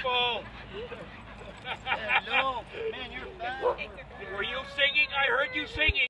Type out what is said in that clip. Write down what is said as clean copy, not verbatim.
Careful. Hello. Man, you're fat. Were you singing? I heard you singing.